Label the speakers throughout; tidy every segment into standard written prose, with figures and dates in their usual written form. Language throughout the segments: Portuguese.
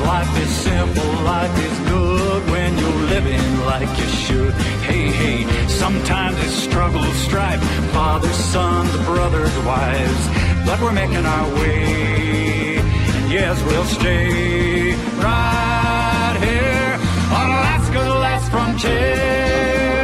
Speaker 1: Life is simple, life is good when you're living like you should. Hey, hey, sometimes it's struggle, strife, fathers, sons, brothers, wives, but we're making our way, and yes, we'll stay right here on Alaska's last frontier.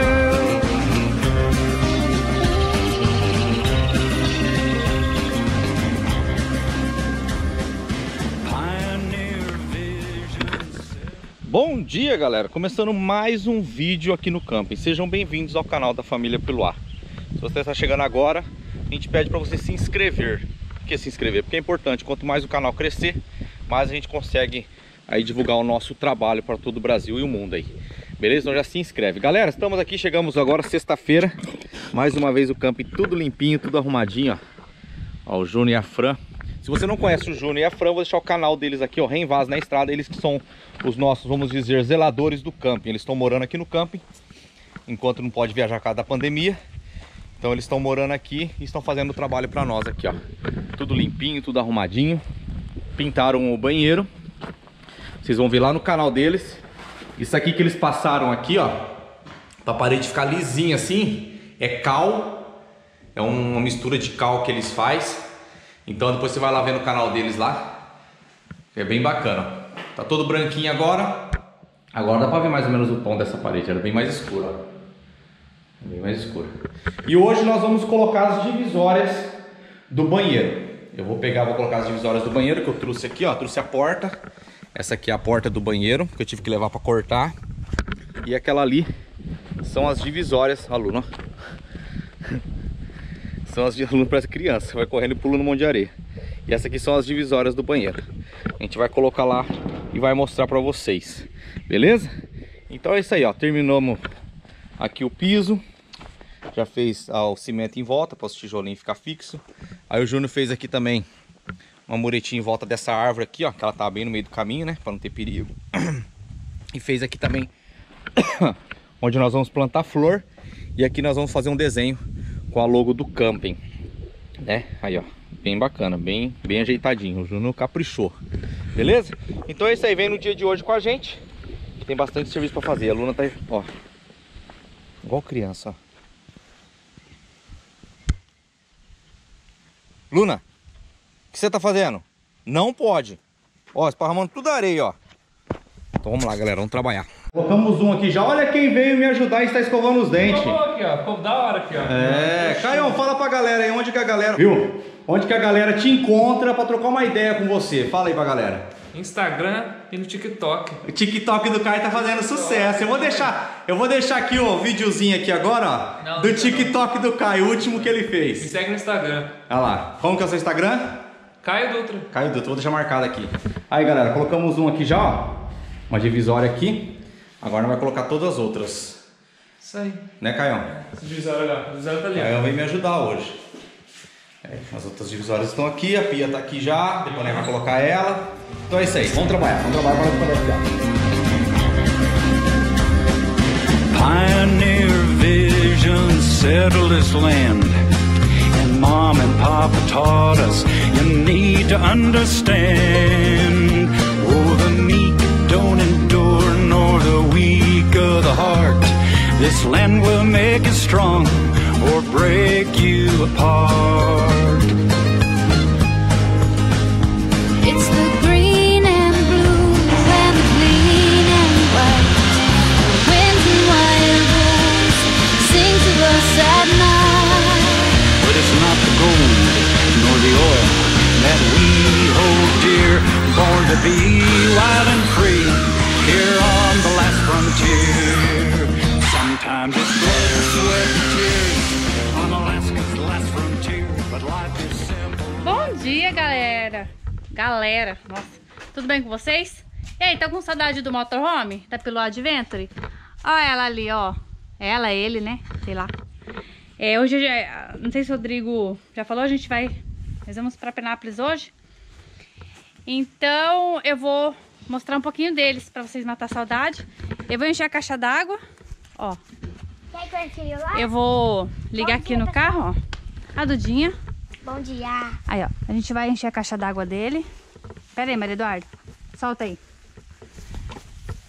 Speaker 2: Bom dia, galera, começando mais um vídeo aqui no camping. Sejam bem-vindos ao canal da família Peluá. Se você está chegando agora, a gente pede para você se inscrever. Por que se inscrever? Porque é importante, quanto mais o canal crescer, mais a gente consegue aí divulgar o nosso trabalho para todo o Brasil e o mundo aí. Beleza? Então já se inscreve. Galera, estamos aqui, chegamos agora sexta-feira. Mais uma vez o camping tudo limpinho, tudo arrumadinho, ó. Ó, o Júnior e a Fran. Se você não conhece o Júnior e a Fran, vou deixar o canal deles aqui, ó, Reenvaz na Estrada. Eles que são os nossos, vamos dizer, zeladores do camping. Eles estão morando aqui no camping, enquanto não pode viajar por causa da pandemia. Então eles estão morando aqui e estão fazendo o trabalho para nós aqui, ó. Tudo limpinho, tudo arrumadinho. Pintaram o banheiro. Vocês vão ver lá no canal deles. Isso aqui que eles passaram aqui, ó, pra parede ficar lisinha assim, é cal. É uma mistura de cal que eles fazem. Então depois você vai lá ver no canal deles lá. É bem bacana. Tá todo branquinho agora. Agora dá pra ver mais ou menos o tom dessa parede. Era bem mais escura, ó. Bem mais escura. E hoje nós vamos colocar as divisórias do banheiro. Eu vou colocar as divisórias do banheiro que eu trouxe aqui, ó. Trouxe a porta. Essa aqui é a porta do banheiro que eu tive que levar pra cortar. E aquela ali são as divisórias. A Luna, ó. São as divisórias, parece criança, vai correndo e pula no monte de areia. E essa aqui são as divisórias do banheiro. A gente vai colocar lá e vai mostrar pra vocês. Beleza? Então é isso aí, ó. Terminamos aqui o piso. Já fez o cimento em volta para os tijolinhos ficar fixo. Aí o Júnior fez aqui também uma muretinha em volta dessa árvore aqui, ó, que ela tá bem no meio do caminho, né, para não ter perigo. E fez aqui também onde nós vamos plantar flor. E aqui nós vamos fazer um desenho com a logo do camping, né? Aí, ó, bem bacana, bem ajeitadinho. O Júnior caprichou, beleza? Então é isso aí, vem no dia de hoje com a gente. Tem bastante serviço para fazer. A Luna tá, ó, igual criança, ó. Luna, o que você tá fazendo? Não pode. Ó, esparramando tudo areia, ó. Então vamos lá, galera, vamos trabalhar. Colocamos um aqui já. Olha quem veio me ajudar e está escovando os dentes.
Speaker 3: Aqui, ó. Ficou da hora aqui, ó.
Speaker 2: É, Caio, fala pra galera aí onde que a galera... Viu? Onde que a galera te encontra pra trocar uma ideia com você. Fala aí pra galera.
Speaker 3: Instagram e no TikTok.
Speaker 2: O TikTok do Caio tá fazendo sucesso. Eu vou deixar aqui o videozinho aqui agora, ó. Do TikTok do Caio, o último que ele fez.
Speaker 3: Me segue no Instagram.
Speaker 2: Olha lá. Como que é o seu Instagram?
Speaker 3: Caio Dutra.
Speaker 2: Caio Dutra, vou deixar marcado aqui. Aí, galera, colocamos um aqui já, ó. Uma divisória aqui. Agora nós vamos colocar todas as outras.
Speaker 3: Isso aí.
Speaker 2: Né, Caio?
Speaker 3: Essa divisória lá. A divisória tá ali.
Speaker 2: Caio veio me ajudar hoje. As outras divisórias estão aqui, a pia tá aqui já. Depois nós vamos colocar ela. Então é isso aí, vamos trabalhar para compartilhar.
Speaker 1: Pioneer vision settled this land, and Mom and Papa taught us you need to understand. Oh, the meek don't endure, nor the weak of the heart. This land will make you strong or break you apart.
Speaker 4: It's the green and blue and the clean and white. The winds and wild rose sing to us at night.
Speaker 1: But it's not the gold nor the oil that we hold dear, born to be wild and free here on the last frontier. Sometimes it's blood, sweat, and tears on Alaska's last frontier, but life is simple.
Speaker 5: Bom dia, galera. Nossa, tudo bem com vocês? E aí, tá com saudade do motorhome? Da Peluá Adventure? Ó ela ali, ó. Ela, ele, né? Sei lá. Hoje, não sei se o Rodrigo já falou, nós vamos pra Penápolis hoje. Então, eu vou mostrar um pouquinho deles pra vocês matar a saudade. Eu vou encher a caixa d'água, ó. Eu vou ligar aqui no carro, ó. A Dudinha.
Speaker 4: Bom dia.
Speaker 5: Aí, ó. A gente vai encher a caixa d'água dele. Pera aí, Maria Eduarda. Solta aí.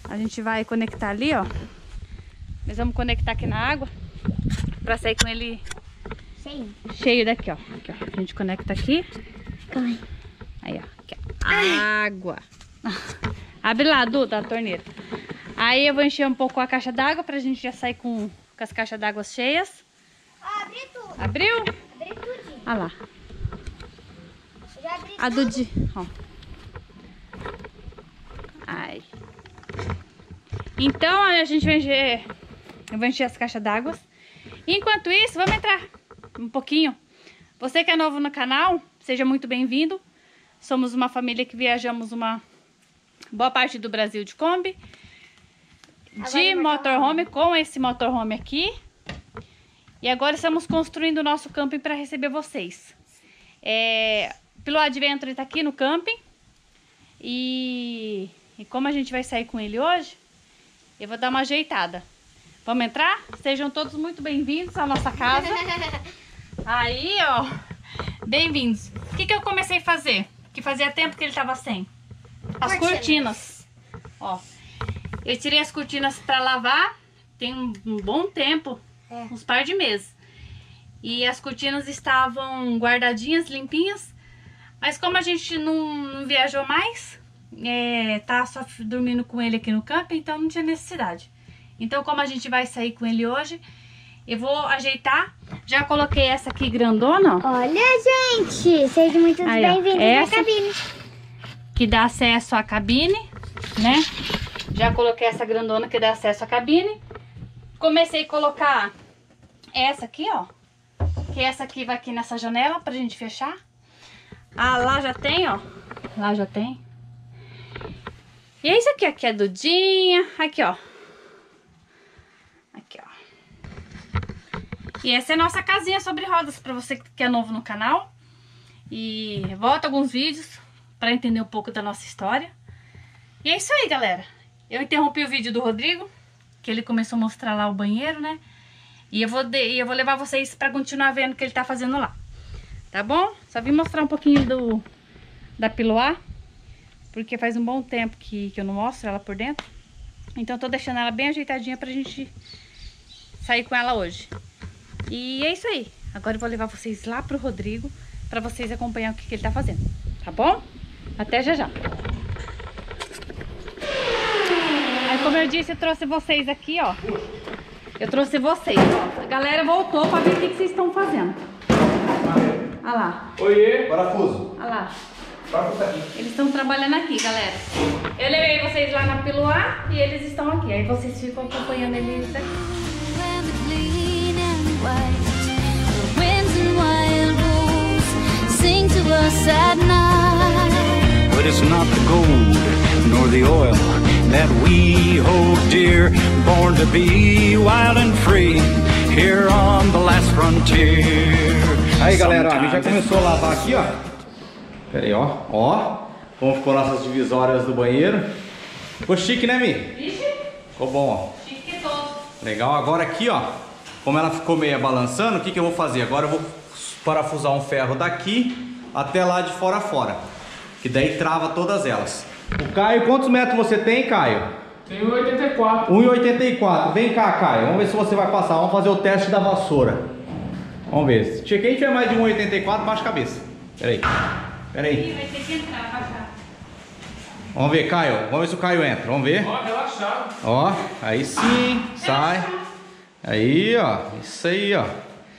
Speaker 5: A gente vai conectar ali, ó. Nós vamos conectar aqui na água pra sair com ele cheio daqui, ó. Aqui, ó. A gente conecta aqui. Aí, ó. Aqui, ó. Água. Abre lá, Duda, a torneira. Aí eu vou encher um pouco a caixa d'água pra gente já sair com as caixas d'água cheias.
Speaker 6: Abri tudo.
Speaker 5: Abriu?
Speaker 6: Abri tudinho.
Speaker 5: Olha lá.
Speaker 6: Já abri
Speaker 5: A
Speaker 6: tudo.
Speaker 5: Dudi, ó. Ai. Então a gente vai encher. Eu vou encher as caixas d'água. Enquanto isso, vamos entrar um pouquinho. Você que é novo no canal, seja muito bem-vindo. Somos uma família que viajamos uma boa parte do Brasil de Kombi, de motorhome, com esse motorhome aqui. E agora estamos construindo o nosso camping para receber vocês. Piloa Adventure está aqui no camping. E como a gente vai sair com ele hoje, eu vou dar uma ajeitada. Vamos entrar? Sejam todos muito bem-vindos à nossa casa. Aí, ó. Bem-vindos. O que eu comecei a fazer? Que fazia tempo que ele tava sem. As cortinas. Ó. Eu tirei as cortinas pra lavar. Tem um bom tempo. Uns par de meses. E as cortinas estavam guardadinhas, limpinhas. Mas como a gente não viajou mais, tá só dormindo com ele aqui no camping, então não tinha necessidade. Então como a gente vai sair com ele hoje, eu vou ajeitar. Já coloquei essa aqui grandona, ó.
Speaker 6: Olha, gente. Sejam muito
Speaker 5: Aí, ó,
Speaker 6: bem-vindos
Speaker 5: essa
Speaker 6: na cabine.
Speaker 5: que dá acesso à cabine, né? Já coloquei essa grandona que dá acesso à cabine. Comecei a colocar essa aqui, ó. Que essa aqui vai aqui nessa janela pra gente fechar. Ah, lá já tem, ó. Lá já tem. E é isso aqui. Aqui é a Dudinha. Aqui, ó. Aqui, ó. E essa é a nossa casinha sobre rodas pra você que é novo no canal. E volta alguns vídeos pra entender um pouco da nossa história. E é isso aí, galera. Eu interrompi o vídeo do Rodrigo, que ele começou a mostrar lá o banheiro, né? E eu vou levar vocês pra continuar vendo o que ele tá fazendo lá. Tá bom? Só vim mostrar um pouquinho da Piloa, porque faz um bom tempo que eu não mostro ela por dentro. Então eu tô deixando ela bem ajeitadinha pra gente sair com ela hoje. E é isso aí. Agora eu vou levar vocês lá pro Rodrigo, pra vocês acompanhar o que ele tá fazendo. Tá bom? Até já já. Aí, como eu disse, eu trouxe vocês aqui, ó. Eu trouxe vocês, ó. A galera voltou pra ver o que vocês estão fazendo. Olha lá.
Speaker 3: Oiê.
Speaker 2: Parafuso.
Speaker 5: Olha lá.
Speaker 2: Parafuso aqui.
Speaker 5: Eles estão trabalhando aqui, galera. Eu levei vocês lá na Piloa e eles estão aqui. Aí vocês ficam acompanhando eles aqui.
Speaker 4: When the clean and white, the winds and wild wolves sing to us at night.
Speaker 1: But it's not the gold nor the oil that we hold dear, born to be wild and free here on the last frontier.
Speaker 2: Aí, galera, ó, a gente já começou a lavar aqui, ó. Pera aí, ó. Ó. Como ficou nossas divisórias do banheiro. Ficou chique, né, Mi?
Speaker 5: Vixe,
Speaker 2: Ficou bom, ó.
Speaker 5: chique todo.
Speaker 2: Legal. Agora aqui, ó. Como ela ficou meio balançando, o que eu vou fazer? Agora eu vou parafusar um ferro daqui até lá de fora a fora. Que daí trava todas elas. O Caio, quantos metros você tem, Caio?
Speaker 3: Tem 1,84.
Speaker 2: 1,84. Vem cá, Caio. Vamos ver se você vai passar. Vamos fazer o teste da vassoura. Vamos ver. Se quem tiver mais de 1,84, baixa a cabeça. Pera aí. Pera aí.
Speaker 5: Ih, vai ter que entrar, baixar.
Speaker 2: Vamos ver, Caio. Vamos ver se o Caio entra. Vamos ver.
Speaker 3: Ó, relaxado.
Speaker 2: Ó, aí sim. Sai. Aí, ó. Isso aí, ó.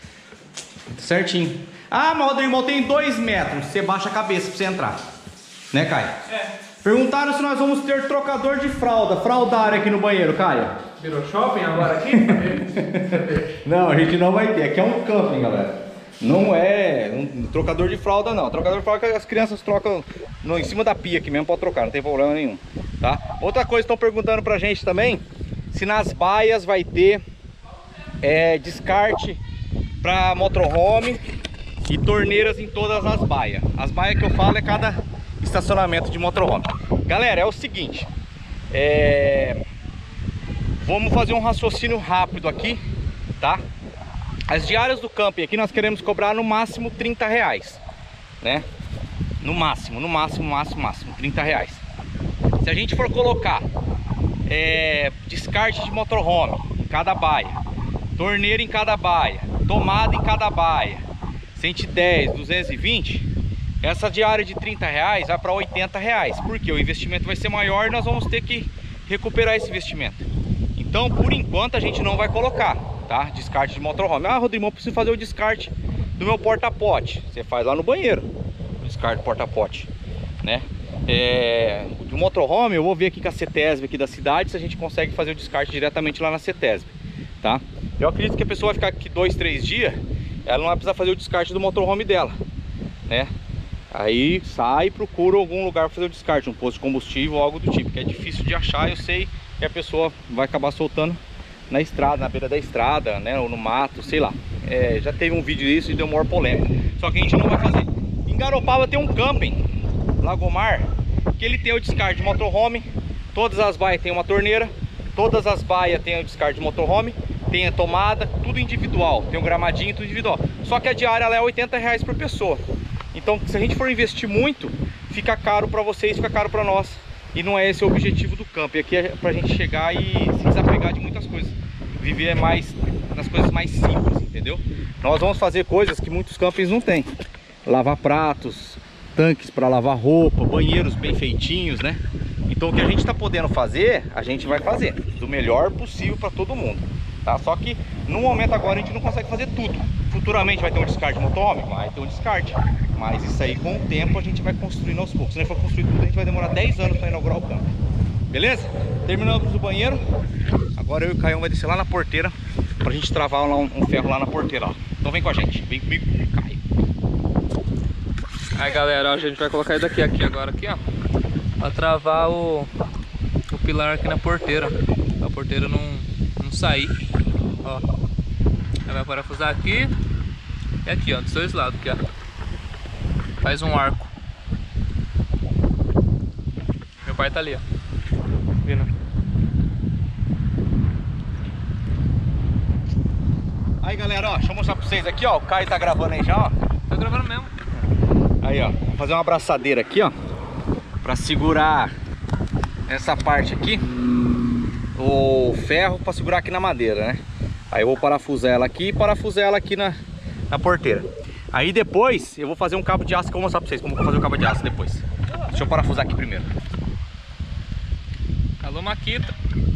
Speaker 2: Certinho. Ah, mas o Rodrigo tem 2 metros. Você baixa a cabeça pra você entrar. Né, Caio?
Speaker 3: É.
Speaker 2: Perguntaram se nós vamos ter trocador de fralda, fraldário aqui no banheiro, Caio.
Speaker 3: Virou shopping agora aqui?
Speaker 2: Não, a gente não vai ter. Aqui é um camping, galera. Não é um trocador de fralda, não. Trocador de fralda que as crianças trocam em cima da pia aqui mesmo, pode trocar, não tem problema nenhum, tá? Outra coisa, estão perguntando pra gente também se nas baias vai ter descarte pra motorhome e torneiras em todas as baias. As baias que eu falo é cada estacionamento de motorhome. Galera, é o seguinte, vamos fazer um raciocínio rápido aqui, tá? As diárias do camping aqui nós queremos cobrar no máximo R$30, né? No máximo, 30 reais. Se a gente for colocar descarte de motorhome em cada baia, torneira em cada baia, tomada em cada baia, 110, 220, essa diária de R$30 vai para R$80, porque o investimento vai ser maior e nós vamos ter que recuperar esse investimento. Então, por enquanto, a gente não vai colocar, tá? Descarte de motorhome. Ah, Rodrigo, eu preciso fazer o descarte do meu porta-pote. Você faz lá no banheiro, o descarte do porta-pote, né? Do motorhome, eu vou ver aqui com a CETESB aqui da cidade se a gente consegue fazer o descarte diretamente lá na CETESB, tá? Eu acredito que a pessoa vai ficar aqui 2, 3 dias, ela não vai precisar fazer o descarte do motorhome dela, né? Aí sai e procura algum lugar para fazer o descarte, um posto de combustível ou algo do tipo, que é difícil de achar. Eu sei que a pessoa vai acabar soltando na estrada, na beira da estrada, né, ou no mato, sei lá. Já teve um vídeo disso e deu maior polêmica. Só que a gente não vai fazer. Em Garopaba tem um camping, Lagomar, que ele tem o descarte de motorhome. Todas as baias tem uma torneira, todas as baias tem o descarte de motorhome, tem a tomada, tudo individual, tem um gramadinho, tudo individual. Só que a diária ela é R$80 por pessoa. Então, se a gente for investir muito, fica caro para vocês, fica caro para nós. E não é esse o objetivo do camping. Aqui é pra gente chegar e se desapegar de muitas coisas. Viver mais nas coisas mais simples, entendeu? Nós vamos fazer coisas que muitos campings não tem. Lavar pratos, tanques para lavar roupa, banheiros bem feitinhos, né? Então o que a gente está podendo fazer, a gente vai fazer do melhor possível para todo mundo, tá? Só que no momento agora a gente não consegue fazer tudo. Futuramente vai ter um descarte de motorhome? Vai ter um descarte. Mas isso aí com o tempo a gente vai construindo aos poucos. Se a gente for construir tudo, a gente vai demorar 10 anos para inaugurar o campo. Beleza? Terminamos o banheiro. Agora eu e o Caião vai descer lá na porteira pra gente travar lá um ferro lá na porteira, ó. Então vem com a gente, vem comigo, Caio.
Speaker 3: Aí galera, ó, a gente vai colocar ele daqui agora, aqui, ó, pra travar o pilar aqui na porteira, pra a porteira não sair, ó. Aí vai parafusar aqui e aqui, ó, dos dois lados aqui, ó. Faz um arco. Meu pai tá ali, ó, vindo.
Speaker 2: Aí galera, ó, deixa eu mostrar pra vocês aqui, ó. O Caio tá gravando aí já, ó.
Speaker 3: Tá gravando mesmo.
Speaker 2: Aí, ó, vou fazer uma abraçadeira aqui, ó, pra segurar essa parte aqui, o ferro pra segurar aqui na madeira, né? Aí eu vou parafusar ela aqui e parafusar ela aqui na porteira. Aí depois eu vou fazer um cabo de aço que eu vou mostrar pra vocês como eu vou fazer o cabo de aço depois. Deixa eu parafusar aqui primeiro.
Speaker 3: Alô, Maquita.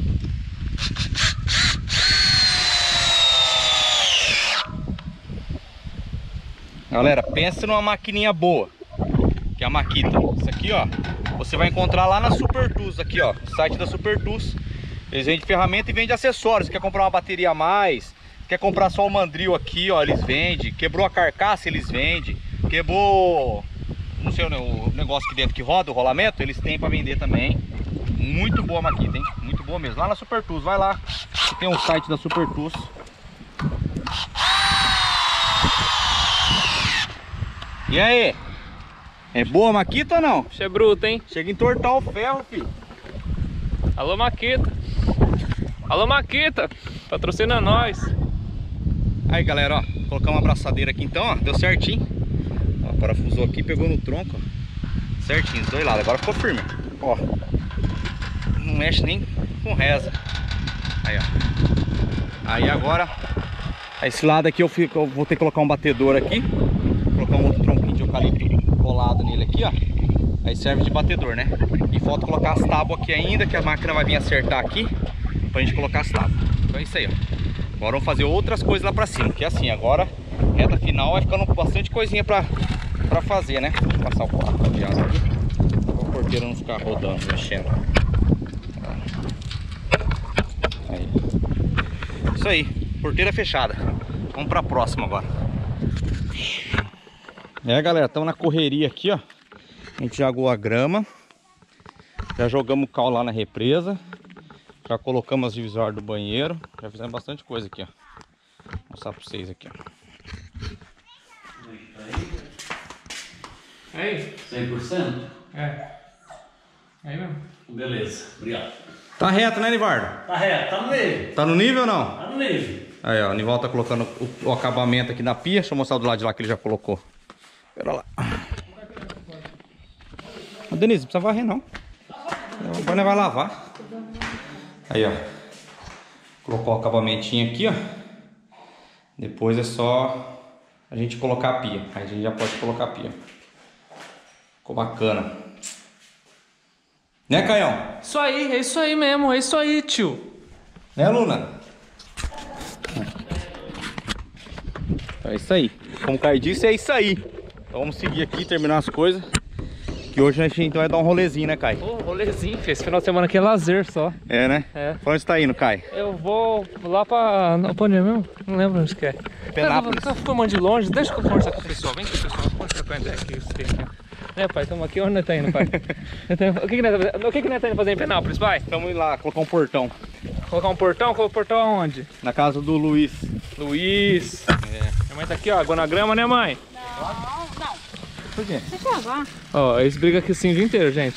Speaker 2: Galera, pensa numa maquininha boa, que é a Makita. Isso aqui, ó, você vai encontrar lá na Super Tools, aqui, ó, no site da Super Tools. Eles vendem ferramenta e vendem acessórios. Quer comprar uma bateria a mais, quer comprar só o mandril aqui, ó, eles vendem. Quebrou a carcaça, eles vendem. Quebrou, não sei, o negócio aqui dentro que roda, o rolamento, eles têm pra vender também. Muito boa a Makita, hein? Muito boa mesmo. Lá na Super Tools, vai lá, tem um site da Super Tools. E aí? É boa a Makita ou não?
Speaker 3: Isso é bruto, hein?
Speaker 2: Chega a entortar o ferro, filho.
Speaker 3: Alô, Maquita. Alô, Maquita. Patrocina nós.
Speaker 2: Aí, galera, ó, colocamos uma abraçadeira aqui então, ó, deu certinho. Ó, parafusou aqui, pegou no tronco, ó, certinho, dos dois lados. Agora ficou firme, ó. Não mexe nem com reza. Aí, ó. Aí agora, esse lado aqui eu vou ter que colocar um batedor aqui. Colocar um outro tronquinho de eucalipto colado nele aqui, ó. Aí serve de batedor, né? E falta colocar as tábuas aqui ainda, que a máquina vai vir acertar aqui pra gente colocar as tábuas. Então é isso aí, ó. Agora vamos fazer outras coisas lá pra cima, que é assim, agora reta final vai ficando bastante coisinha pra fazer, né? Vou passar o cabo de aço aqui pra o porteiro não ficar rodando, mexendo. Aí. Isso aí, porteira fechada. Vamos pra próxima agora. Galera, estamos na correria aqui, ó. A gente jogou a grama, já jogamos o cal lá na represa, já colocamos as divisórias do banheiro, já fizemos bastante coisa aqui, ó. Vou mostrar pra vocês aqui, ó.
Speaker 3: Aí?
Speaker 7: 100%?
Speaker 3: É. Aí mesmo.
Speaker 7: Beleza, obrigado.
Speaker 2: Tá reto, né, Nivardo?
Speaker 7: Tá reto, tá no nível.
Speaker 2: Tá no nível ou não?
Speaker 7: Tá no nível.
Speaker 2: Aí, ó, o Nivaldo tá colocando o acabamento aqui na pia. Deixa eu mostrar do lado de lá que ele já colocou. Pera lá. Denise, não precisa varrer não. Agora vai lavar. Aí, ó. Colocou o acabamentinho aqui, ó. Depois é só a gente colocar a pia. Aí a gente já pode colocar a pia. Ficou bacana. Né, Caião?
Speaker 3: Isso aí, é isso aí mesmo, é isso aí, tio.
Speaker 2: Né, Luna? É isso aí. Como o Caio disse, é isso aí. Então vamos seguir aqui, terminar as coisas. Que hoje a gente vai dar um rolezinho, né, Caio?
Speaker 3: Ô, rolezinho, filho. Esse final de semana aqui é lazer só.
Speaker 2: É, né?
Speaker 3: É.
Speaker 2: Pra onde você tá indo, Caio?
Speaker 3: Eu vou lá pra... Pra onde é mesmo? Não lembro onde que é.
Speaker 2: Penápolis.
Speaker 3: Tá filmando de longe, deixa eu conversar com o pessoal. Vem cá, pessoal. Vamos trocar ideia aqui. Né, pai? Estamos aqui. Onde nós tá indo, pai? O que nós tá indo fazer em Penápolis, pai?
Speaker 2: Estamos indo lá, colocar um portão.
Speaker 3: Colocar um portão? Colocar o portão aonde?
Speaker 2: Na casa do Luiz.
Speaker 3: Luiz. Minha mãe tá aqui, ó. Água na grama, né, mãe?
Speaker 5: Não.
Speaker 2: Por quê?
Speaker 5: Deixa eu lavar.
Speaker 3: Ó, eles brigam aqui assim o dia inteiro, gente.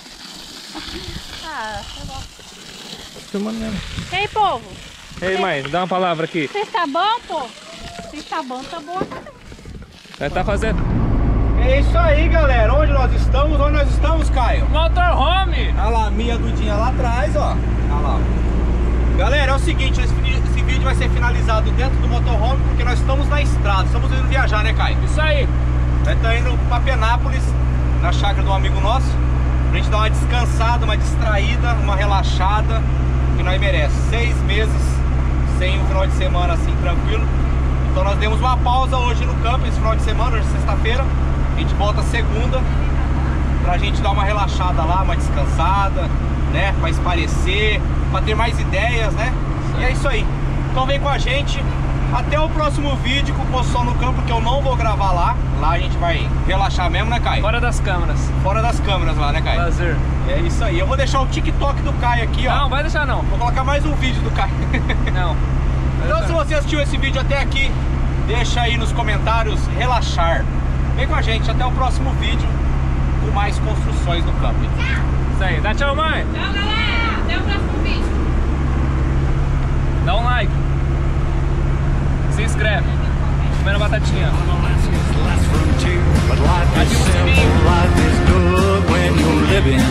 Speaker 5: Ah, tá bom.
Speaker 3: Filmando mesmo.
Speaker 5: Ei, povo.
Speaker 3: Ei, mãe, dá uma palavra aqui.
Speaker 5: Você está bom, povo? Se está bom, tá bom.
Speaker 3: Vai tá fazendo...
Speaker 2: É isso aí, galera. Onde nós estamos? Onde nós estamos, Caio?
Speaker 3: Motorhome!
Speaker 2: A lá, minha Dudinha lá atrás, ó. Olha lá. Galera, é o seguinte, esse vídeo vai ser finalizado dentro do motorhome porque nós estamos na estrada, estamos indo viajar, né, Caio?
Speaker 3: Isso aí!
Speaker 2: Nós estamos indo pra Penápolis, na chácara de um amigo nosso, pra gente dar uma descansada, uma distraída, uma relaxada que nós merecemos. 6 meses sem um final de semana assim, tranquilo. Então nós demos uma pausa hoje no campo, esse final de semana, hoje é sexta-feira. A gente volta segunda pra gente dar uma relaxada lá, uma descansada, né? Pra esparecer, pra ter mais ideias, né? E é isso aí. Então vem com a gente. Até o próximo vídeo com o Poço Sol no Campo, que eu não vou gravar lá. Lá a gente vai relaxar mesmo, né, Caio?
Speaker 3: Fora das câmeras.
Speaker 2: Fora das câmeras lá, né, Caio?
Speaker 3: Lazer.
Speaker 2: É isso aí. Eu vou deixar o TikTok do Caio aqui, ó.
Speaker 3: Não, vai deixar não.
Speaker 2: Vou colocar mais um vídeo do Caio.
Speaker 3: Não.
Speaker 2: Então se você assistiu esse vídeo até aqui, deixa aí nos comentários relaxar. Vem com a gente, até o próximo vídeo com mais construções no camping.
Speaker 3: Isso aí. Dá tchau, mãe.
Speaker 5: Tchau, galera. Até o próximo vídeo.
Speaker 3: Dá um like. Se inscreve. Comendo batatinha.
Speaker 1: But life is simple, life is good when you're living